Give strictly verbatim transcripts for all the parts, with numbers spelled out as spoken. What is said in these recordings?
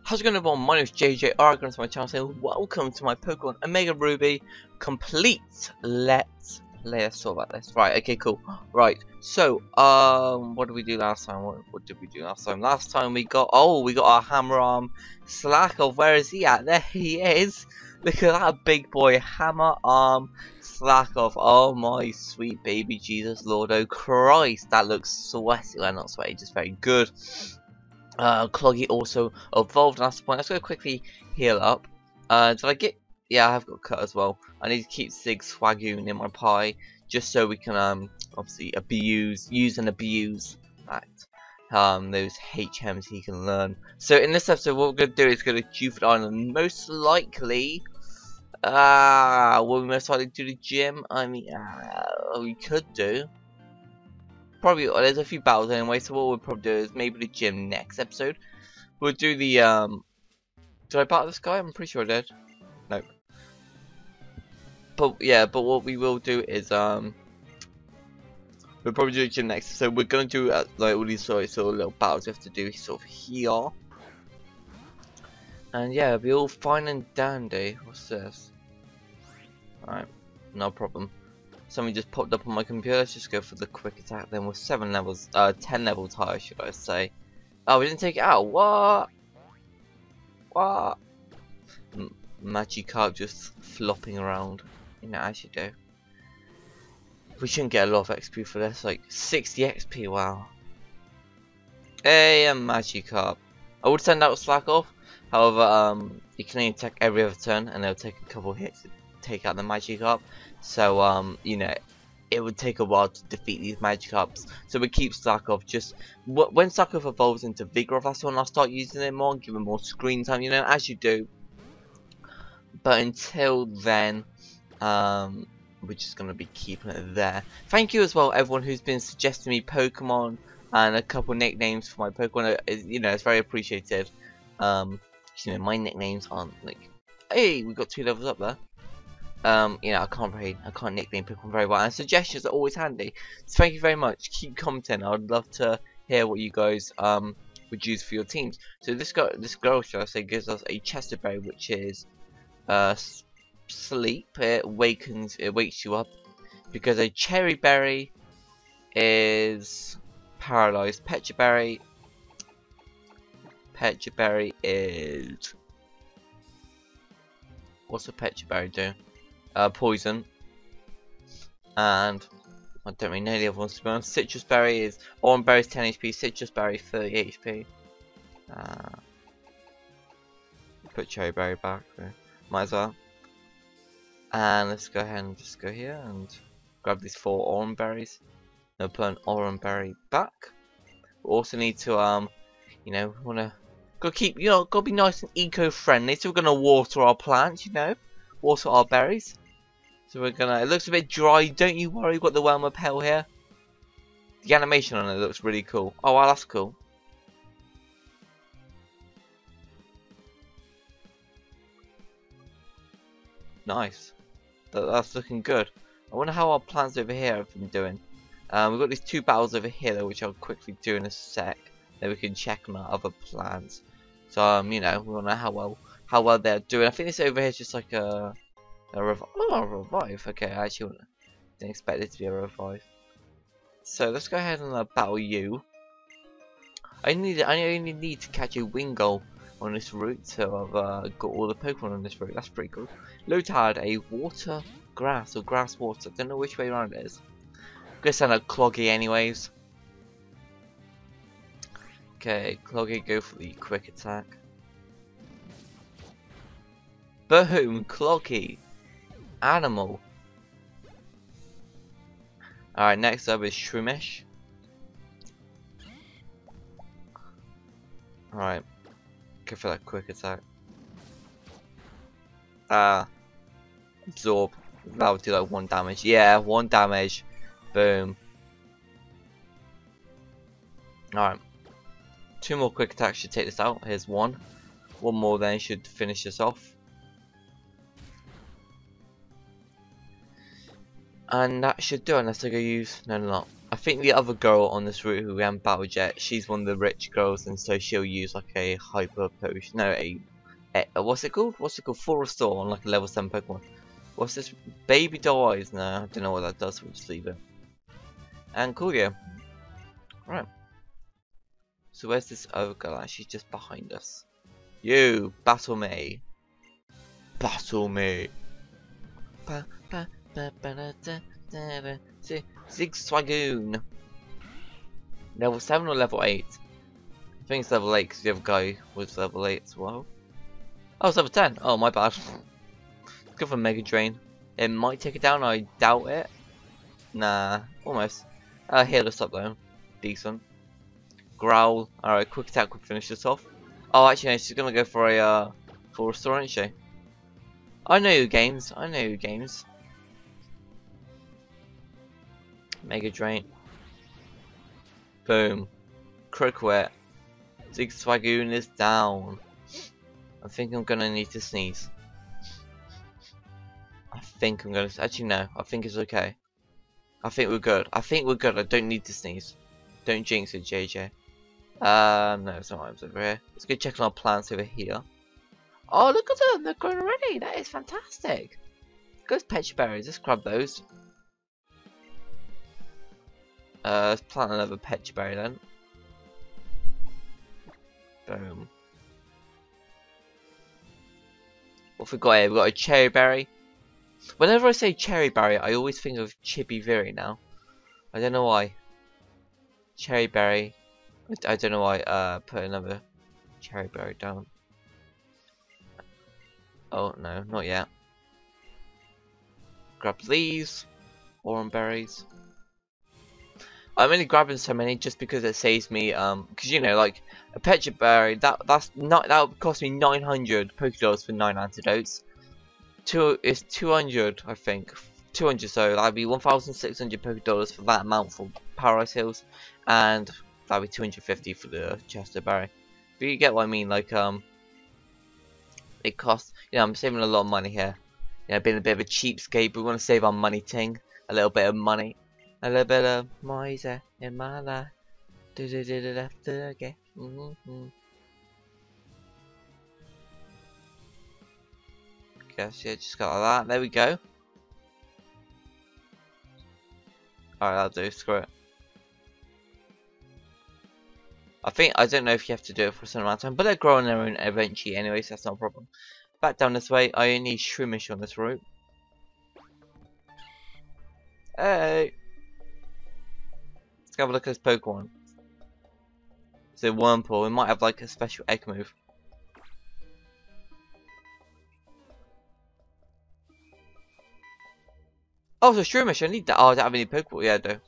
How's it going, everyone? My name is J J. Welcome to my channel. Saying welcome to my Pokemon Omega Ruby complete Let's Play. Let's talk about this. Right, okay, cool. Right, so, um, what did we do last time? What, what did we do last time? Last time we got, oh, we got our Hammer Arm Slakoth. Where is he at? There he is. Look at that big boy, Hammer Arm Slakoth. Oh my sweet baby Jesus Lord. Oh Christ, that looks sweaty. Well, not sweaty, just very good. Uh, Cloggy also evolved last point. Let's go quickly heal up. Uh, did I get? Yeah, I have got cut as well. I need to keep Sig Swagoon in my pie just so we can um obviously abuse, use and abuse that um those H Ms he can learn. So in this episode, what we're gonna do is go to Jupiter Island. Most likely, ah, uh, will we most likely do the gym? I mean, uh, we could do. Probably there's a few battles anyway, so what we'll probably do is maybe the gym next episode. We'll do the um did I battle this guy? I'm pretty sure I did. No. But yeah, but what we will do is um we'll probably do the gym next. So we're gonna do uh, like all these sort of, sort of little battles we have to do sort of here. And yeah, it'll be all fine and dandy. What's this? Alright, no problem. Something just popped up on my computer. Let's just go for the quick attack. Then we're seven levels, uh, ten levels higher, should I say? Oh, we didn't take it out. What? What? M Magikarp just flopping around. You know, as you do. We shouldn't get a lot of X P for this. Like sixty X P. Wow. Hey, a Magikarp. I would send out Slakoth. However, um, you can only attack every other turn, and it'll take a couple of hits to take out the Magikarp. So, um, you know, it would take a while to defeat these Magikarps. So we keep Slakoth. Just when Slakoth evolves into Vigoroth, that's when I'll start using it more, give him more screen time, you know, as you do. But until then, um, we're just gonna be keeping it there. Thank you as well, everyone who's been suggesting me Pokemon and a couple nicknames for my Pokemon. You know, it's very appreciated. Um, you know, my nicknames aren't like, hey, we got two levels up there. Um, you know, I can't very, I can't nickname Pokemon very well, and suggestions are always handy. So thank you very much. Keep commenting. I'd love to hear what you guys um would use for your teams. So this girl, this girl, shall I say, gives us a Chesterberry, which is uh sleep. It wakens, it wakes you up, because a Cherry Berry is paralyzed. Pecha Berry, Pecha Berry is, what's a Pecha Berry do? Uh, poison, and I don't really know the other ones to be honest. Citrus Berry is, Orange Berry is ten H P, Citrus Berry thirty H P. Uh, put Cherry Berry back, there. Might as well. And let's go ahead and just go here and grab these four Orange Berries. Now put an Orange Berry back. We also need to, um, you know, wanna go keep, you know, gotta be nice and eco-friendly. So we're gonna water our plants, you know, water our berries. So we're gonna, it looks a bit dry, don't you worry, we've got the Welma Pell here. The animation on it looks really cool. Oh wow, that's cool. Nice. That, that's looking good. I wonder how our plants over here have been doing. Um, we've got these two battles over here though, which I'll quickly do in a sec. Then we can check on our other plants. So um, you know, we wanna know how well how well they're doing. I think this over here is just like a A revive. Oh, a revive. Okay, I actually didn't expect it to be a revive. So let's go ahead and uh, battle you. I need. I only need to catch a Wingull on this route, so I've uh, got all the Pokemon on this route. That's pretty cool. Lotad, a water grass or grass water. Don't know which way around it is. I'm gonna send out Cloggy anyways. Okay, Cloggy, go for the quick attack. Boom, Cloggy. Animal. Alright, next up is Shroomish. Alright, go for that quick attack. Ah, uh, absorb. That would do like one damage. Yeah, one damage. Boom. Alright, two more quick attacks should take this out. Here's one. One more then should finish this off. And that should do it, unless I go use, no, no, not. I think the other girl on this route who we haven't battled yet, she's one of the rich girls, and so she'll use like a hyper potion. No, a, a what's it called? What's it called? Full restore on like a level seven Pokemon. What's this? Baby doll eyes? No, I don't know what that does. We'll just leave it. And cool, yeah. Right. So where's this other girl? She's just behind us. You battle me. Battle me. Ba, ba, ba, ba, da, da, da, da. Zigzagoon. Level seven or level eight? I think it's level eight because the other guy was level eight as well. Oh, it's level ten. Oh, my bad. Go for Mega Drain. It might take it down. I doubt it. Nah, almost. Uh, heal us up though. Decent. Growl. Alright, quick attack would finish this off. Oh, actually, no, she's gonna go for a uh, full restore, isn't she? I know your games. I know your games. Mega Drain. Boom. Cricket. Zigzagoon is down. I think I'm gonna need to sneeze. I think I'm gonna. Actually, no. I think it's okay. I think we're good. I think we're good. I don't need to sneeze. Don't jinx it, J J. Um, no, it's not items over here. Let's go check on our plants over here. Oh, look at them! They're growing already. That is fantastic. Go Pecha Berries. Let's grab those. Uh, let's plant another Pecha Berry then. Boom. What have we got here? We've got a Cherry Berry. Whenever I say Cherry Berry, I always think of Chippy Berry now. I don't know why. Cherry Berry. I don't know why. Uh, put another Cherry Berry down. Oh no, not yet. Grab these. Oran berries. I'm only grabbing so many just because it saves me. Um, because you know, like a Pecha Berry, that that's not that would cost me nine hundred Pokédollars for nine antidotes. Two is two hundred, I think. two hundred, so that'd be one thousand six hundred Pokédollars for that amount for Paradise Hills, and that'd be two hundred fifty for the Chester Berry. But you get what I mean, like um, it costs. You know, I'm saving a lot of money here. You know, being a bit of a cheapskate, but we want to save our money ting, a little bit of money. A little bit of miser in my life. Do do do do do again. Mm-hmm. Guess yeah, just got like that. There we go. Alright, that'll do. Screw it. I think I don't know if you have to do it for a certain amount of time, but they're growing their own eventually anyway, so that's not a problem. Back down this way. I only need Shroomish on this route. Hey. Let's have a look at this Pokemon. So Wurmple, we might have like a special egg move. Oh, so Shroomish, I need that. Oh, I don't have any Pokeball. Yeah, I do.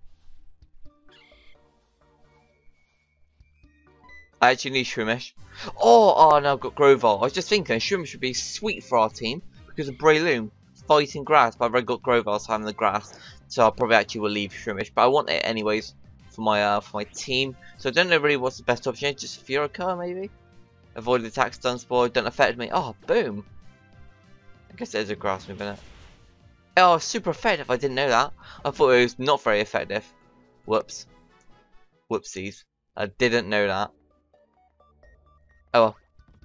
I actually need Shroomish. Oh, oh, no, I've got Grovyle. I was just thinking Shroomish would be sweet for our team because of Breloom fighting grass, but I've already got Grovyle, so I'm in the grass. So I probably actually will leave Shroomish, but I want it anyways for my uh, for my team. So I don't know really what's the best option. Just Furica maybe. Avoid the attack stun spore. Don't affect me. Oh, boom. I guess there's a grass move in it. Oh, super effective. I didn't know that. I thought it was not very effective. Whoops. Whoopsies. I didn't know that. Oh well.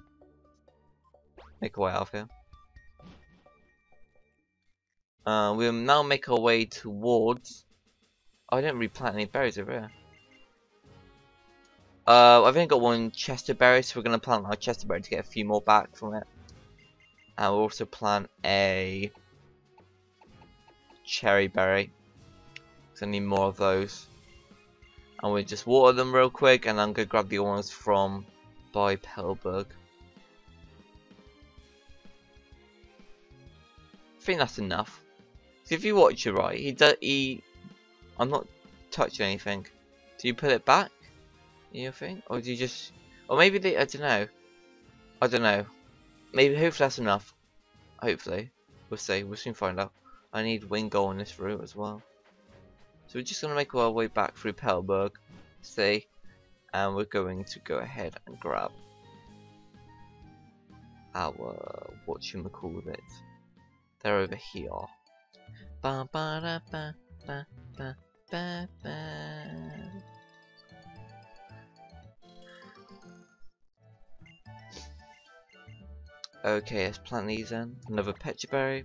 Make our way out of here. Uh, we'll now make our way towards. Oh, I didn't replant any berries over here. Uh, I've only got one Chester berry, so we're gonna plant our Chester berry to get a few more back from it. And we'll also plant a Cherry berry, because I need more of those. And we'll just water them real quick, and I'm gonna grab the ones from by Petalburg. I think that's enough. So if you watch it right, he does. He, I'm not touching anything. Do you put it back? You think, or do you just, or maybe they? I don't know. I don't know. Maybe hopefully that's enough. Hopefully, we'll see. We'll soon find out. I need Wingull on this route as well. So we're just gonna make our way back through Petalburg. See, and we're going to go ahead and grab our whatchamacallit it. They're over here. Ba, ba, da, ba, ba, ba, ba, ba. Okay, let's plant these in. Another Pecha Berry.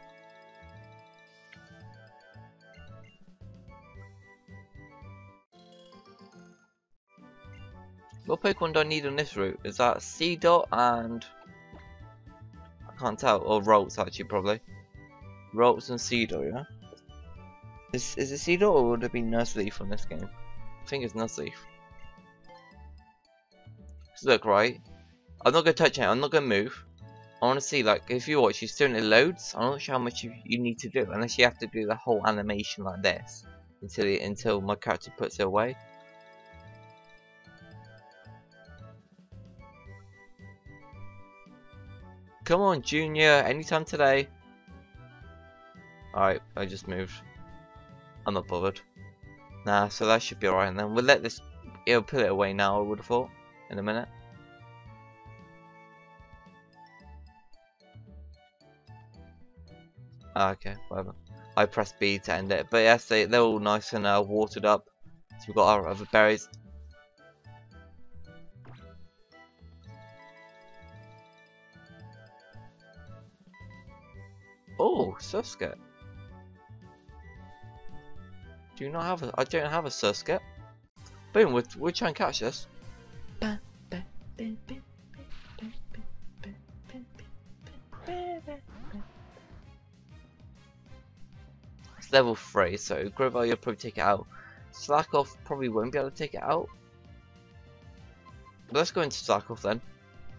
What Pokemon do I need on this route? Is that Seedot and... I can't tell. Or Rolts actually, probably. Rolts and Seedot, yeah? Is, is it Seedot or would it be Nuzleaf on this game? I think it's Nuzleaf. So look, right? I'm not going to touch it. I'm not going to move. I want to see, like, if you watch, she's doing it loads. I'm not sure how much you, you need to do. Unless you have to do the whole animation like this. Until, it, until my character puts it away. Come on, Junior, anytime today. Alright, I just moved. I'm not bothered. Nah, so that should be alright then. We'll let this, it'll put it away now, I would have thought, in a minute. Ah, okay, whatever. I pressed B to end it. But yes, they, they're all nice and uh, watered up. So we've got our other berries. Oh, Surskit. Do you not have a? I don't have a Surskit. Boom, we'll, we'll try and catch this. It's level three, so Grovyle you'll probably take it out. Slack Off probably won't be able to take it out. But let's go into Slack Off then.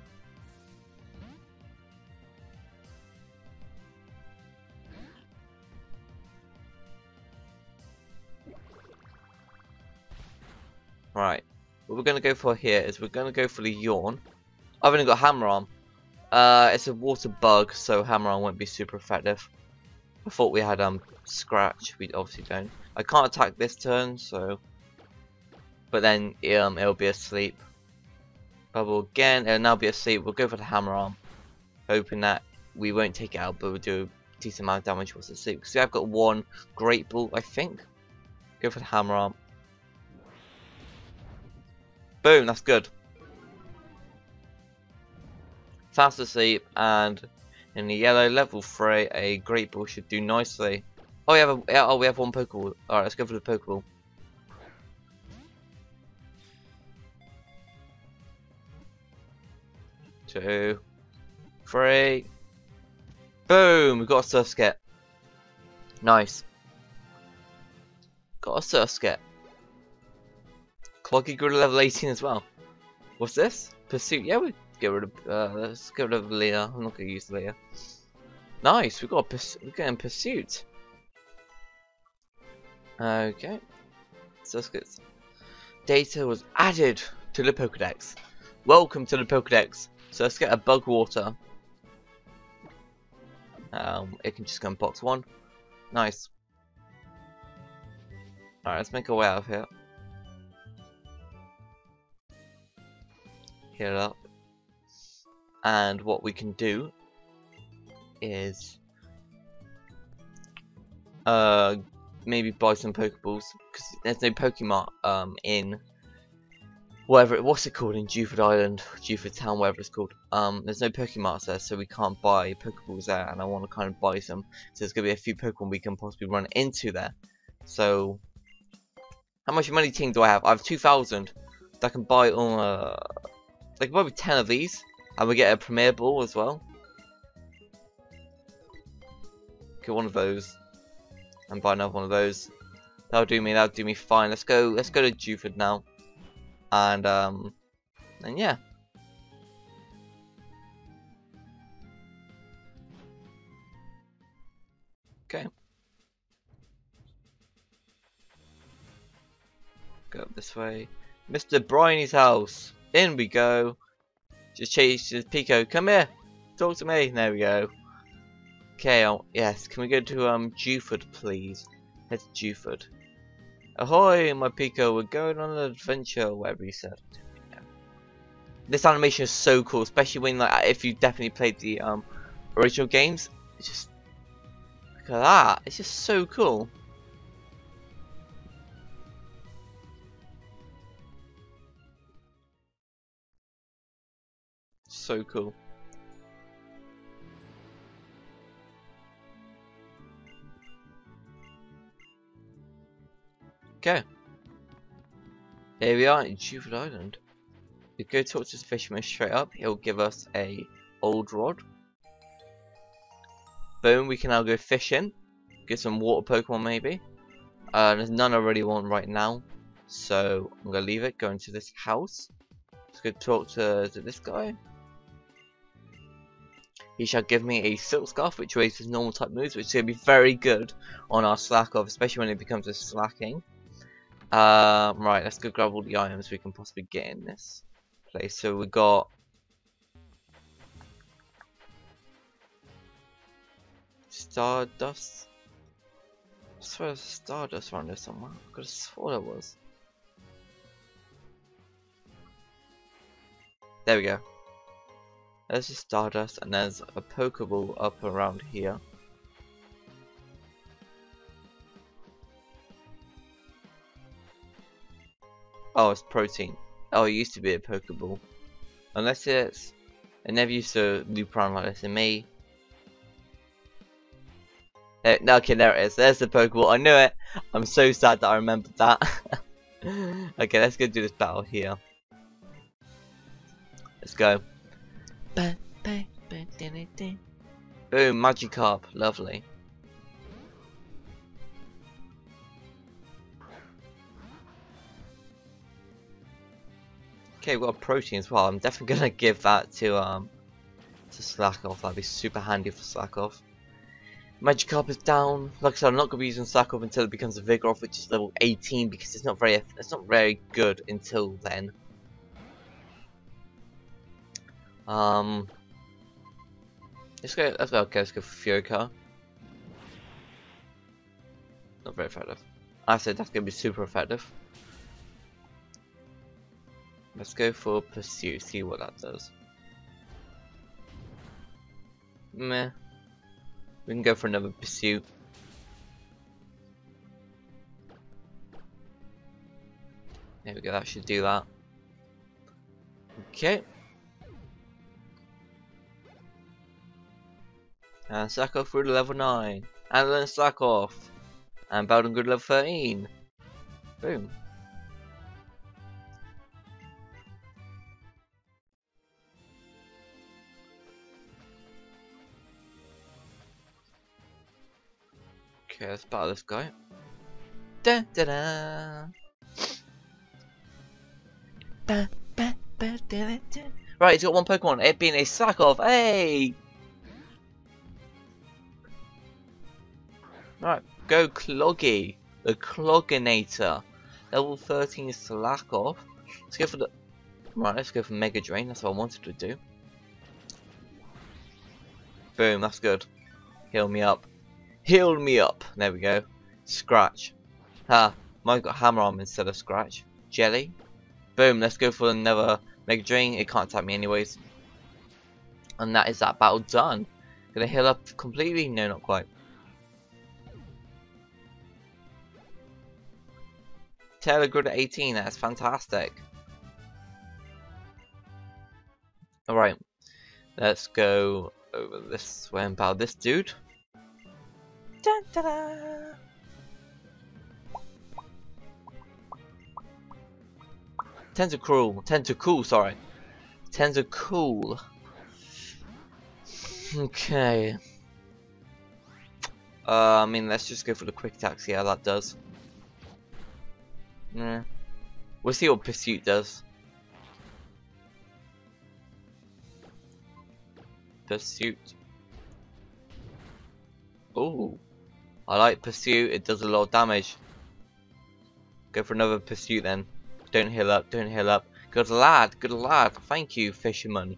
Right, what we're going to go for here is we're going to go for the Yawn. I've only got Hammer Arm. Uh, it's a water bug, so Hammer Arm won't be super effective. I thought we had um Scratch, we obviously don't. I can't attack this turn, so... But then um, it'll be asleep. Bubble again, it'll now be asleep. We'll go for the Hammer Arm. Hoping that we won't take it out, but we'll do a decent amount of damage once it's asleep. Because I've got one Great Ball, I think. Go for the Hammer Arm. Boom, that's good. Fast asleep, and in the yellow level three, a Great Ball should do nicely. Oh, we have a oh we have one Pokeball. All right, let's go for the Pokeball. Two, three. Boom! We got a Surskit. Nice. Got a Surskit. Cloggy grew to level eighteen as well. What's this? Pursuit. Yeah, we get rid of. Uh, let's get rid of Leah. I'm not gonna use Leah. Nice. We got. A purs we're getting Pursuit. Okay. Surskits. Data was added to the Pokedex. Welcome to the Pokedex. So let's get a Bug Water. Um, it can just go in box one. Nice. All right, let's make our way out of here. Heal it up, and what we can do is uh maybe buy some Pokeballs because there's no Pokemon um in whatever it what's it called in Dewford Island, Dewford Town, whatever it's called. Um, there's no Pokemon there, so we can't buy Pokeballs there, and I want to kind of buy some. So there's gonna be a few Pokemon we can possibly run into there. So how much money team do I have? I have two thousand. I can buy all. Uh, Like probably ten of these, and we get a Premier Ball as well. Get one of those, and buy another one of those. That'll do me. That'll do me fine. Let's go. Let's go to Dewford now, and um, and yeah. Okay. Go up this way. Mister Briney's house. In we go. Just chase Pico. Come here. Talk to me. There we go. Okay. Oh, yes. Can we go to um Dewford, please? Head to Dewford. Ahoy, my Pico. We're going on an adventure. Whatever you said. This animation is so cool, especially when like if you definitely played the um original games. It's just look at that. It's just so cool. so cool. Okay. Here we are in Jupiter Island. We go talk to the fisherman straight up. He'll give us a old rod. Boom, we can now go fishing. Get some water Pokemon maybe. Uh, there's none I really want right now. So I'm gonna leave it, go into this house. Let's go talk to, to this guy. He shall give me a Silk Scarf, which raises normal type moves, which is going to be very good on our Slakoth, especially when it becomes a slacking. Um, right, let's go grab all the items we can possibly get in this place. So we got Stardust. I swear there's Stardust around there somewhere. I could have sworn there was. There we go. There's a Stardust, and there's a Pokeball up around here. Oh, it's protein. Oh, it used to be a Pokeball. Unless it's... It never used to loop around like this in me. Eh, no, okay, there it is. There's the Pokeball. I knew it. I'm so sad that I remembered that. Okay, let's go do this battle here. Let's go. Boom, Magikarp. Lovely. Okay, we've got a protein as well. I'm definitely gonna give that to um to Slakoth. That'd be super handy for Slakoth. Magikarp is down. Like I said, I'm not gonna be using Slakoth until it becomes a Vigoroth, which is level eighteen, because it's not very it's not very good until then. Um, let's go. Let's go. Okay, let's go for Furycar. Not very effective. I said that's gonna be super effective. Let's go for Pursuit, see what that does. Meh. We can go for another Pursuit. There we go, that should do that. Okay. And Slakoth through to level nine. And then Slakoth. And Bowden good level thirteen. Boom. Okay, let's battle this guy. Da da da. Ba, ba, ba, da, da, da. Right, he's got one Pokemon, it being a Slakoth. Hey! Right, go Cloggy, the Clogginator. Level thirteen Slakoth. Let's go for the. Right, let's go for Mega Drain, that's what I wanted to do. Boom, that's good. Heal me up. Heal me up. There we go. Scratch. Ha. Mine got Hammer Arm instead of Scratch. Jelly. Boom. Let's go for another Mega Drain. It can't attack me anyways. And that is that battle done. Gonna heal up completely? No, not quite. Taylor good at eighteen. That's fantastic. Alright. Let's go over this way and battle this dude. Dun, da, da. Tentacruel, Tentacool, sorry. Tentacool. Okay. Uh, I mean, let's just go for the quick attack, see how that does. Yeah. We'll see what Pursuit does. Pursuit. Oh. I like Pursuit, it does a lot of damage. Go for another Pursuit then. Don't heal up, don't heal up. Good lad, good lad. Thank you, fisherman.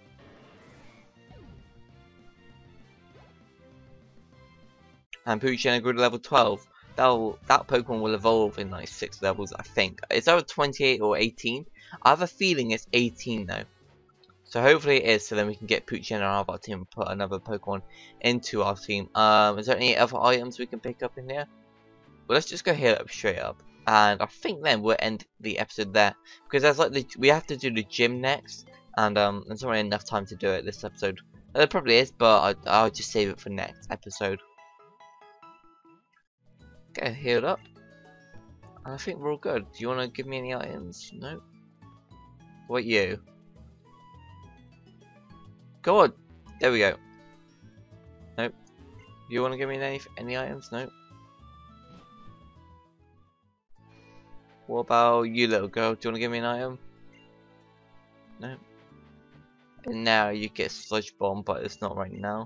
And Poochyena good level twelve. That'll, that Pokemon will evolve in like six levels, I think. It's either twenty-eight or eighteen. I have a feeling it's eighteen though. So hopefully it is, so then we can get Poochyena out of our team and put another Pokemon into our team. Um, is there any other items we can pick up in here? Well, let's just go heal up straight up. And I think then we'll end the episode there. Because there's like the, we have to do the gym next. and um, there's not really enough time to do it this episode. There probably is, but I, I'll just save it for next episode. Okay, healed up. And I think we're all good. Do you want to give me any items? No. What you? Go on. There we go. Nope. You want to give me any any items? Nope. What about you, little girl? Do you want to give me an item? No. And now you get Sludge Bomb, but it's not right now.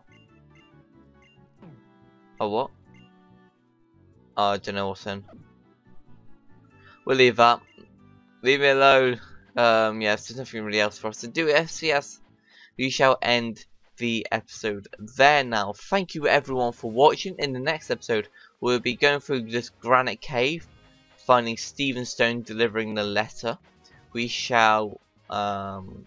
Oh, what? Oh, I don't know what's in. We'll leave that. Leave it alone. Um, yes, there's nothing really else for us to do. S C S, we shall end the episode there now. Thank you everyone for watching. In the next episode, we'll be going through this granite cave, finding Stephen Stone delivering the letter. We shall um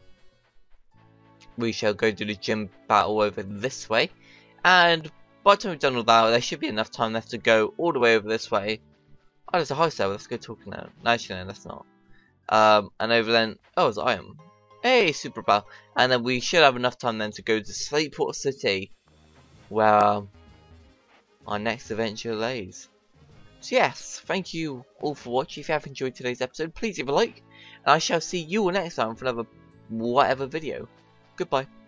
we shall go do the gym battle over this way, and by the time we've done all that, there should be enough time left to go all the way over this way. Oh, there's a house there. Let's go talking now. No, actually, no, that's not. Um, and over then, oh, there's an item. Hey, Super Bell. And then we should have enough time then to go to Slateport City, where um, our next adventure lays. So yes, thank you all for watching. If you have enjoyed today's episode, please leave a like, and I shall see you all next time for another whatever video. Goodbye.